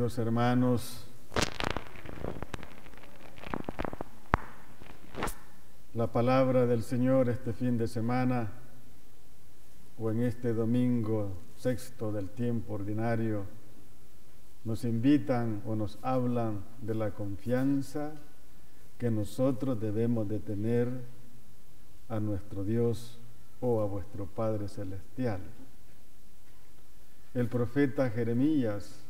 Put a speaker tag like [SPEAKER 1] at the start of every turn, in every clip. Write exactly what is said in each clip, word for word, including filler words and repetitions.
[SPEAKER 1] Queridos hermanos, la palabra del Señor este fin de semana o en este domingo sexto del tiempo ordinario nos invitan o nos hablan de la confianza que nosotros debemos de tener a nuestro Dios o a vuestro Padre Celestial. El profeta Jeremías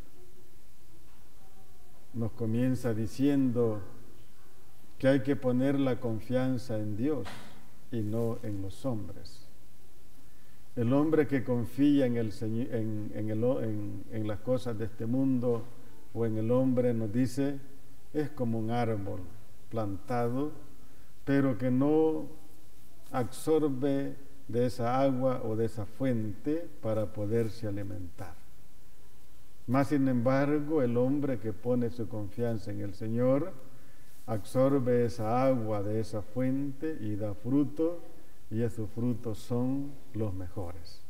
[SPEAKER 1] nos comienza diciendo que hay que poner la confianza en Dios y no en los hombres. El hombre que confía en, el, en, en, el, en, en las cosas de este mundo o en el hombre, nos dice, es como un árbol plantado, pero que no absorbe de esa agua o de esa fuente para poderse alimentar. Más sin embargo, el hombre que pone su confianza en el Señor absorbe esa agua de esa fuente y da fruto, y esos frutos son los mejores.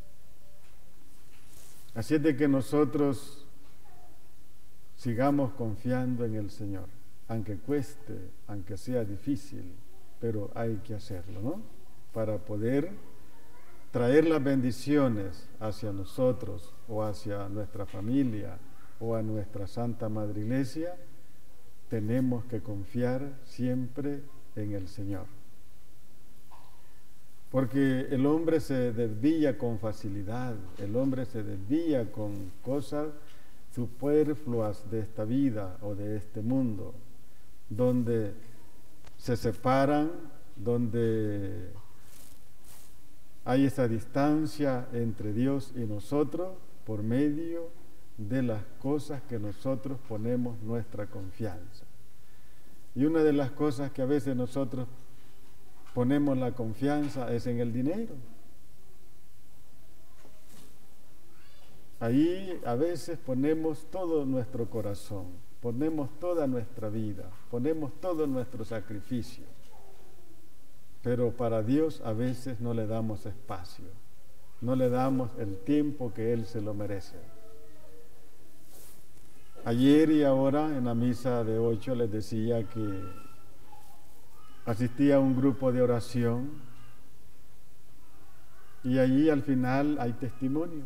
[SPEAKER 1] Así es de que nosotros sigamos confiando en el Señor, aunque cueste, aunque sea difícil, pero hay que hacerlo, ¿no? Para poder traer las bendiciones hacia nosotros o hacia nuestra familia o a nuestra Santa Madre Iglesia, tenemos que confiar siempre en el Señor. Porque el hombre se desvía con facilidad, el hombre se desvía con cosas superfluas de esta vida o de este mundo, donde se separan, donde hay esa distancia entre Dios y nosotros por medio de las cosas que nosotros ponemos nuestra confianza. Y una de las cosas que a veces nosotros ponemos la confianza es en el dinero. Ahí a veces ponemos todo nuestro corazón, ponemos toda nuestra vida, ponemos todo nuestro sacrificio. Pero para Dios a veces no le damos espacio, no le damos el tiempo que Él se lo merece. Ayer y ahora en la misa de ocho les decía que asistí a un grupo de oración y allí al final hay testimonios.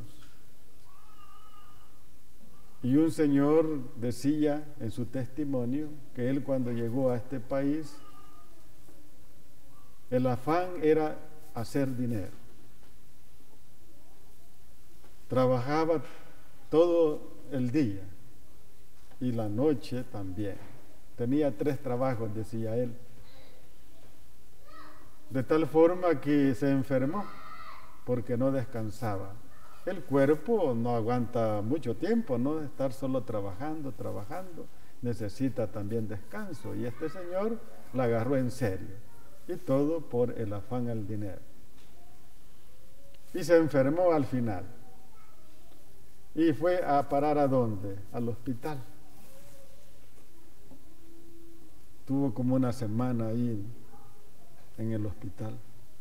[SPEAKER 1] Y un señor decía en su testimonio que él cuando llegó a este país, el afán era hacer dinero. Trabajaba todo el día y la noche también. Tenía tres trabajos, decía él. De tal forma que se enfermó porque no descansaba. El cuerpo no aguanta mucho tiempo, ¿no? Estar solo trabajando, trabajando. Necesita también descanso. Y este señor la agarró en serio. Y todo por el afán al dinero. Y se enfermó al final. Y fue a parar ¿a dónde? Al hospital. Tuvo como una semana ahí en el hospital.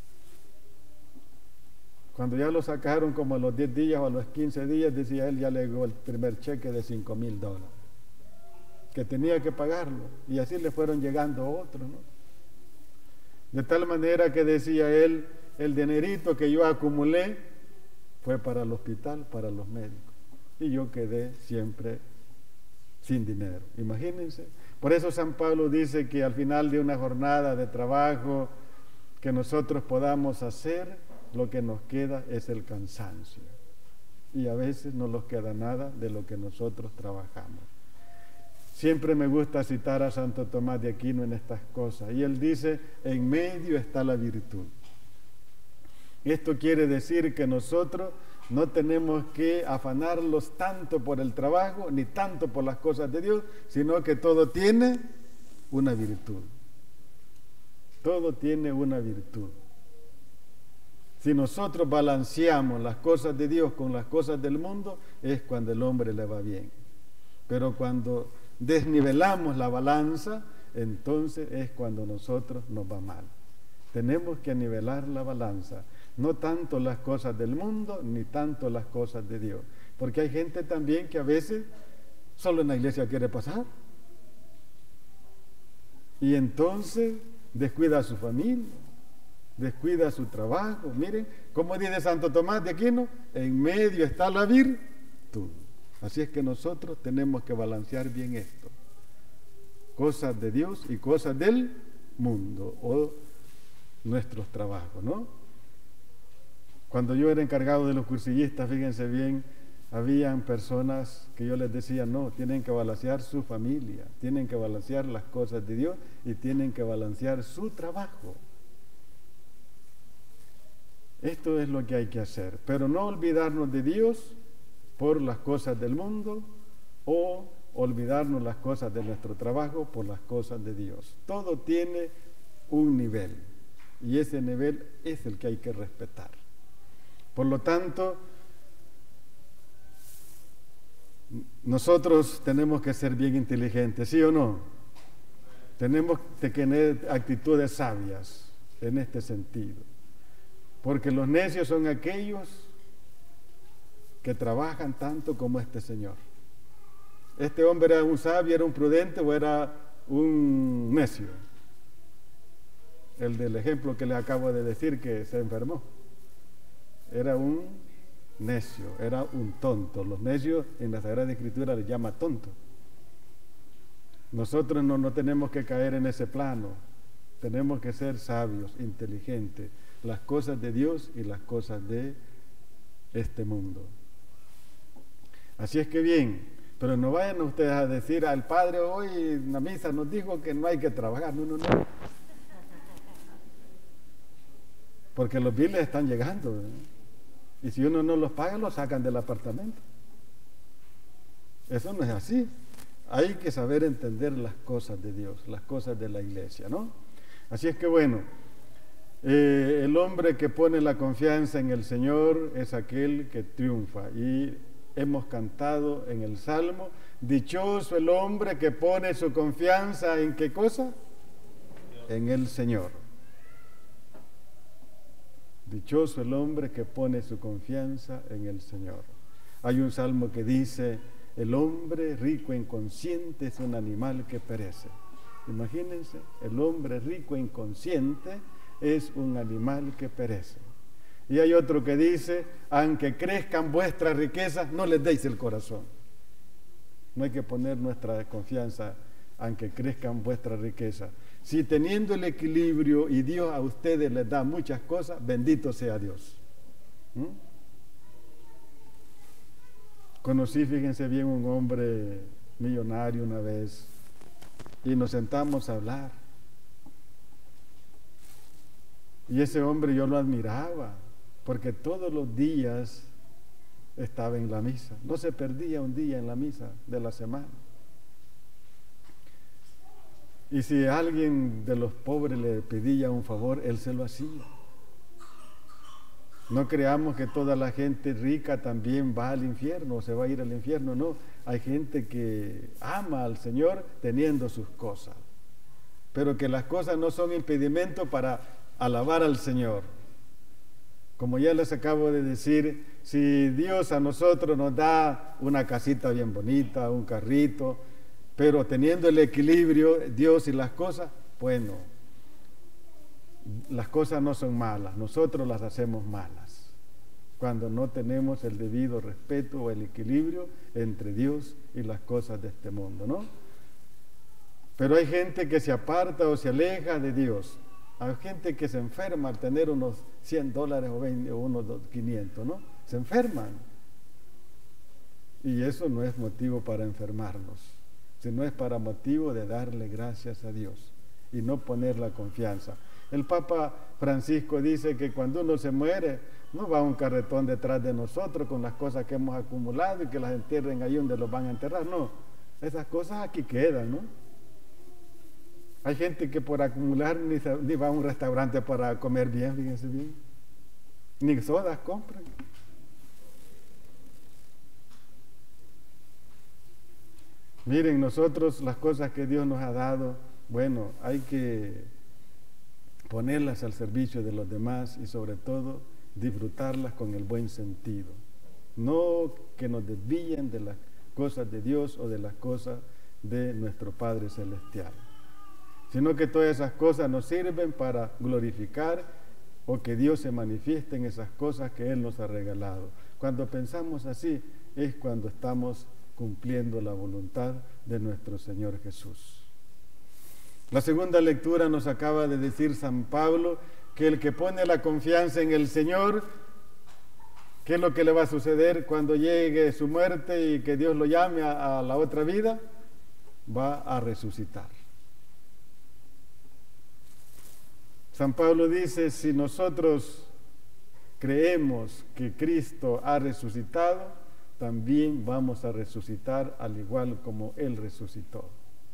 [SPEAKER 1] Cuando ya lo sacaron como a los diez días o a los quince días, decía él, ya le llegó el primer cheque de cinco mil dólares, que tenía que pagarlo. Y así le fueron llegando otros, ¿no? De tal manera que decía él, el dinerito que yo acumulé fue para el hospital, para los médicos. Y yo quedé siempre sin dinero. Imagínense. Por eso San Pablo dice que al final de una jornada de trabajo que nosotros podamos hacer, lo que nos queda es el cansancio. Y a veces no nos queda nada de lo que nosotros trabajamos. Siempre me gusta citar a Santo Tomás de Aquino en estas cosas. Y él dice, en medio está la virtud. Esto quiere decir que nosotros no tenemos que afanarlos tanto por el trabajo, ni tanto por las cosas de Dios, sino que todo tiene una virtud. Todo tiene una virtud. Si nosotros balanceamos las cosas de Dios con las cosas del mundo, es cuando el hombre le va bien. Pero cuando desnivelamos la balanza, entonces es cuando nosotros nos va mal. Tenemos que nivelar la balanza, no tanto las cosas del mundo, ni tanto las cosas de Dios. Porque hay gente también que a veces Solo en la iglesia quiere pasar. Y entonces descuida a su familia, descuida su trabajo. Miren, como dice Santo Tomás de Aquino, en medio está la virtud. Así es que nosotros tenemos que balancear bien esto. Cosas de Dios y cosas del mundo o nuestros trabajos, ¿no? Cuando yo era encargado de los cursillistas, fíjense bien, habían personas que yo les decía, no, tienen que balancear su familia, tienen que balancear las cosas de Dios y tienen que balancear su trabajo. Esto es lo que hay que hacer, pero no olvidarnos de Dios por las cosas del mundo o olvidarnos las cosas de nuestro trabajo por las cosas de Dios. Todo tiene un nivel y ese nivel es el que hay que respetar. Por lo tanto, nosotros tenemos que ser bien inteligentes, ¿sí o no? Tenemos que tener actitudes sabias en este sentido, porque los necios son aquellos que trabajan tanto como este señor. ¿Este hombre era un sabio, era un prudente o era un necio? El del ejemplo que le acabo de decir que se enfermó. Era un necio, era un tonto. Los necios en la Sagrada Escritura les llama tonto. Nosotros no, no tenemos que caer en ese plano. Tenemos que ser sabios, inteligentes. Las cosas de Dios y las cosas de este mundo. Así es que bien, pero no vayan ustedes a decir al Padre hoy en la misa nos dijo que no hay que trabajar. No, no, no. Porque los biles están llegando, ¿eh? Y si uno no los paga, los sacan del apartamento. Eso no es así. Hay que saber entender las cosas de Dios, las cosas de la iglesia, ¿no? Así es que bueno, eh, el hombre que pone la confianza en el Señor es aquel que triunfa. Y hemos cantado en el Salmo, dichoso el hombre que pone su confianza en ¿qué cosa? En el Señor. Dichoso el hombre que pone su confianza en el Señor. Hay un salmo que dice, el hombre rico e inconsciente es un animal que perece. Imagínense, el hombre rico e inconsciente es un animal que perece. Y hay otro que dice, aunque crezcan vuestras riquezas, no les deis el corazón. No hay que poner nuestra confianza, aunque crezcan vuestras riquezas. Si teniendo el equilibrio y Dios a ustedes les da muchas cosas, bendito sea Dios. ¿Mm? Conocí, fíjense bien, un hombre millonario una vez y nos sentamos a hablar. Y ese hombre yo lo admiraba porque todos los días estaba en la misa. No se perdía un día en la misa de la semana. Y si alguien de los pobres le pedía un favor, él se lo hacía. No creamos que toda la gente rica también va al infierno o se va a ir al infierno, no. Hay gente que ama al Señor teniendo sus cosas, pero que las cosas no son impedimento para alabar al Señor. Como ya les acabo de decir, si Dios a nosotros nos da una casita bien bonita, un carrito, pero teniendo el equilibrio, Dios y las cosas, bueno, las cosas no son malas, nosotros las hacemos malas, cuando no tenemos el debido respeto o el equilibrio entre Dios y las cosas de este mundo, ¿no? Pero hay gente que se aparta o se aleja de Dios, hay gente que se enferma al tener unos cien dólares o, veinte, o unos quinientos, ¿no? Se enferman, y eso no es motivo para enfermarnos, sino es para motivo de darle gracias a Dios y no poner la confianza. El Papa Francisco dice que cuando uno se muere, no va un carretón detrás de nosotros con las cosas que hemos acumulado y que las entierren ahí donde los van a enterrar. No, esas cosas aquí quedan, ¿no? Hay gente que por acumular ni, ni va a un restaurante para comer bien, fíjense bien, ni sodas compran. Miren, nosotros las cosas que Dios nos ha dado, bueno, hay que ponerlas al servicio de los demás y sobre todo disfrutarlas con el buen sentido. No que nos desvíen de, la, cosas de Dios o de las cosas de nuestro Padre Celestial, sino que todas esas cosas nos sirven para glorificar o que Dios se manifieste en esas cosas que Él nos ha regalado. Cuando pensamos así es cuando estamos cumpliendo la voluntad de nuestro Señor Jesús. La segunda lectura nos acaba de decir San Pablo que el que pone la confianza en el Señor, ¿qué es lo que le va a suceder cuando llegue su muerte y que Dios lo llame a, a la otra vida? Va a resucitar. San Pablo dice, si nosotros creemos que Cristo ha resucitado, también vamos a resucitar al igual como Él resucitó.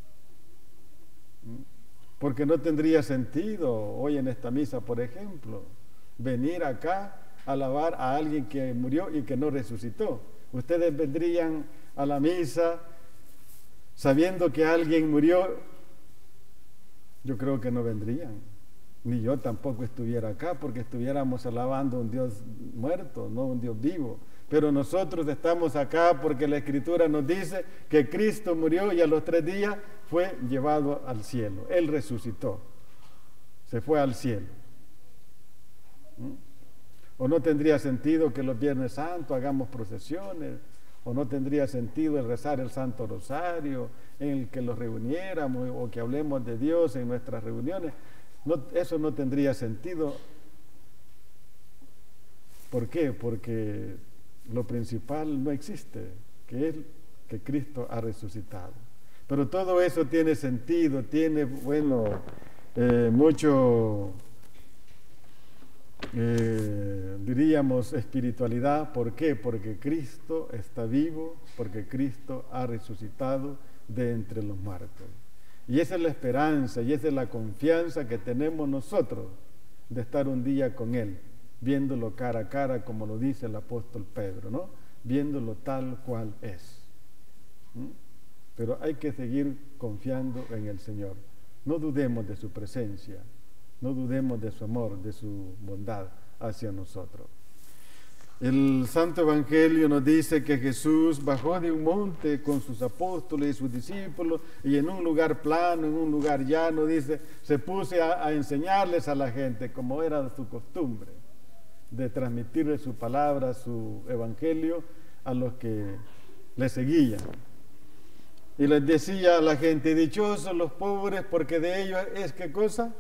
[SPEAKER 1] Porque no tendría sentido hoy en esta misa, por ejemplo, venir acá a alabar a alguien que murió y que no resucitó. Ustedes vendrían a la misa sabiendo que alguien murió, yo creo que no vendrían. Ni yo tampoco estuviera acá porque estuviéramos alabando a un Dios muerto, no un Dios vivo. Pero nosotros estamos acá porque la Escritura nos dice que Cristo murió y a los tres días fue llevado al cielo. Él resucitó, se fue al cielo. ¿Mm? O no tendría sentido que los Viernes Santos hagamos procesiones, o no tendría sentido el rezar el Santo Rosario, en el que los reuniéramos o que hablemos de Dios en nuestras reuniones. No, eso no tendría sentido. ¿Por qué? Porque lo principal no existe, que es que Cristo ha resucitado. Pero todo eso tiene sentido, tiene, bueno, eh, mucho, eh, diríamos, espiritualidad. ¿Por qué? Porque Cristo está vivo, porque Cristo ha resucitado de entre los muertos. Y esa es la esperanza y esa es la confianza que tenemos nosotros de estar un día con Él, viéndolo cara a cara, como lo dice el apóstol Pedro, ¿no? Viéndolo tal cual es. ¿Mm? Pero hay que seguir confiando en el Señor. No dudemos de su presencia, no dudemos de su amor, de su bondad hacia nosotros. El Santo Evangelio nos dice que Jesús bajó de un monte con sus apóstoles y sus discípulos y en un lugar plano, en un lugar llano, dice, se puso a, a enseñarles a la gente como era su costumbre, de transmitirle su palabra, su Evangelio a los que le seguían. Y les decía a la gente, dichosos los pobres porque de ellos es, ¿qué cosa?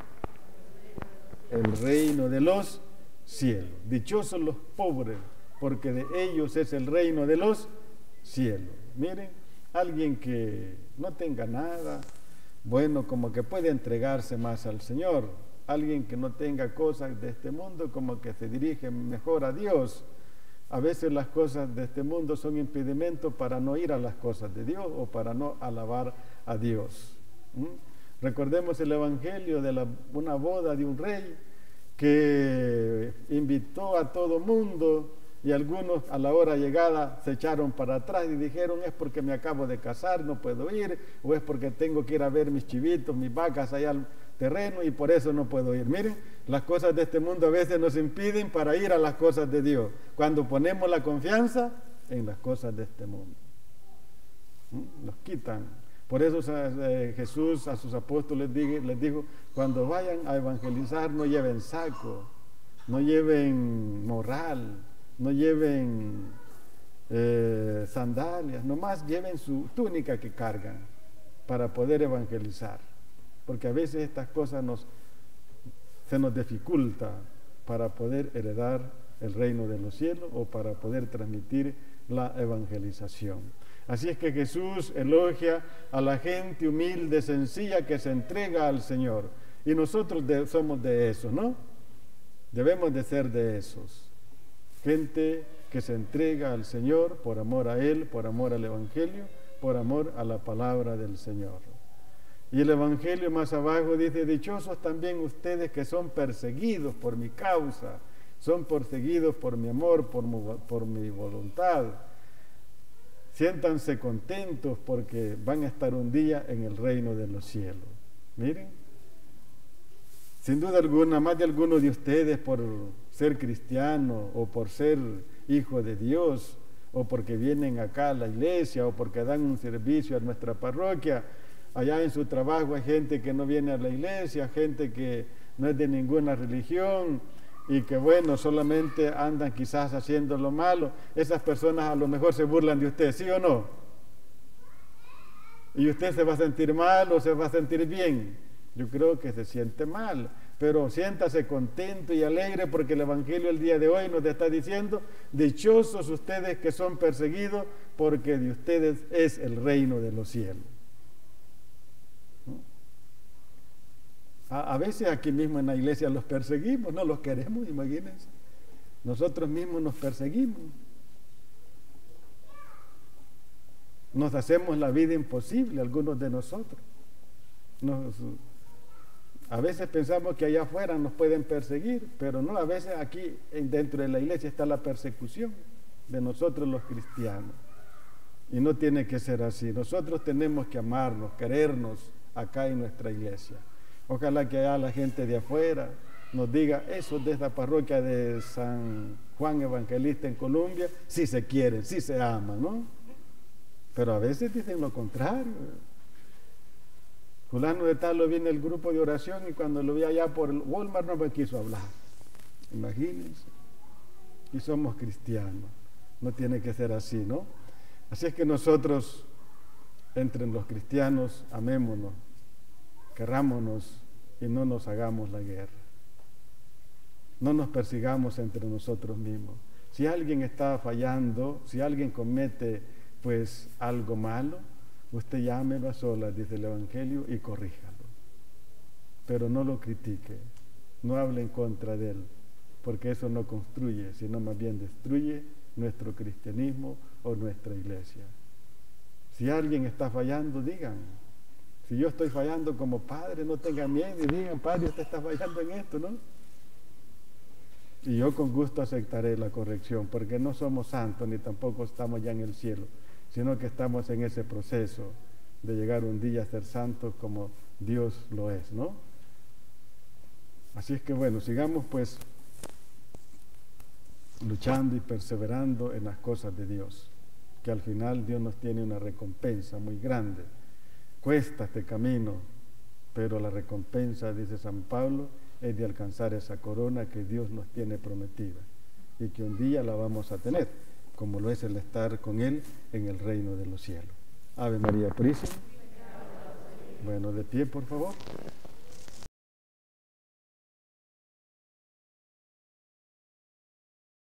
[SPEAKER 1] El reino de los cielos. Dichosos los pobres, porque de ellos es el reino de los cielos. Miren, alguien que no tenga nada, bueno, como que puede entregarse más al Señor. Alguien que no tenga cosas de este mundo, como que se dirige mejor a Dios. A veces las cosas de este mundo son impedimentos para no ir a las cosas de Dios o para no alabar a Dios. ¿Mm? Recordemos el Evangelio de la, una boda de un rey que invitó a todo mundo y algunos a la hora llegada se echaron para atrás y dijeron, es porque me acabo de casar, no puedo ir, o es porque tengo que ir a ver mis chivitos, mis vacas allá al terreno y por eso no puedo ir. Miren, las cosas de este mundo a veces nos impiden para ir a las cosas de Dios, cuando ponemos la confianza en las cosas de este mundo. ¿Mm? Nos quitan. Por eso eh, Jesús a sus apóstoles les dijo, cuando vayan a evangelizar no lleven saco, no lleven morral, no lleven eh, sandalias, nomás lleven su túnica que cargan para poder evangelizar. Porque a veces estas cosas nos, se nos dificulta para poder heredar el reino de los cielos o para poder transmitir la evangelización. Así es que Jesús elogia a la gente humilde, sencilla, que se entrega al Señor. Y nosotros de, somos de esos, ¿no? Debemos de ser de esos. Gente que se entrega al Señor por amor a Él, por amor al Evangelio, por amor a la palabra del Señor. Y el Evangelio más abajo dice, dichosos también ustedes que son perseguidos por mi causa, son perseguidos por mi amor, por mi, por mi voluntad. Siéntanse contentos porque van a estar un día en el reino de los cielos. Miren, sin duda alguna, más de alguno de ustedes por ser cristiano o por ser hijo de Dios o porque vienen acá a la iglesia, o porque dan un servicio a nuestra parroquia. Allá en su trabajo hay gente que no viene a la iglesia, gente que no es de ninguna religión y que bueno, solamente andan quizás haciendo lo malo. Esas personas a lo mejor se burlan de usted, ¿sí o no? Y usted se va a sentir mal o se va a sentir bien. Yo creo que se siente mal, pero siéntase contento y alegre porque el Evangelio el día de hoy nos está diciendo: dichosos ustedes que son perseguidos, porque de ustedes es el reino de los cielos. A, a veces aquí mismo en la iglesia los perseguimos, no los queremos, imagínense. Nosotros mismos nos perseguimos. Nos hacemos la vida imposible, algunos de nosotros. Nos, a veces pensamos que allá afuera nos pueden perseguir, pero no, a veces aquí dentro de la iglesia está la persecución de nosotros los cristianos. Y no tiene que ser así. Nosotros tenemos que amarnos, querernos acá en nuestra iglesia. Ojalá que allá la gente de afuera nos diga: esos de esta parroquia de San Juan Evangelista en Colombia sí se quieren, sí se aman, ¿no? Pero a veces dicen lo contrario. Fulano de tal lo vi en el grupo de oración y cuando lo vi allá por el Walmart no me quiso hablar. Imagínense. Y somos cristianos. No tiene que ser así, ¿no? Así es que nosotros, entre los cristianos, amémonos, querrámonos y no nos hagamos la guerra. No nos persigamos entre nosotros mismos. Si alguien está fallando, si alguien comete pues algo malo, usted llámelo a solas, dice el Evangelio, y corríjalo. Pero no lo critique, no hable en contra de él, porque eso no construye, sino más bien destruye nuestro cristianismo o nuestra iglesia. Si alguien está fallando, digan. Si yo estoy fallando como padre, no tengan miedo y digan: padre, usted está fallando en esto, ¿no? Y yo con gusto aceptaré la corrección, porque no somos santos ni tampoco estamos ya en el cielo, sino que estamos en ese proceso de llegar un día a ser santos como Dios lo es, ¿no? Así es que bueno, sigamos pues luchando y perseverando en las cosas de Dios, que al final Dios nos tiene una recompensa muy grande. Cuesta este camino, pero la recompensa, dice San Pablo, es de alcanzar esa corona que Dios nos tiene prometida y que un día la vamos a tener, como lo es el estar con Él en el reino de los cielos. Ave María Purísima. Bueno, de pie, por favor.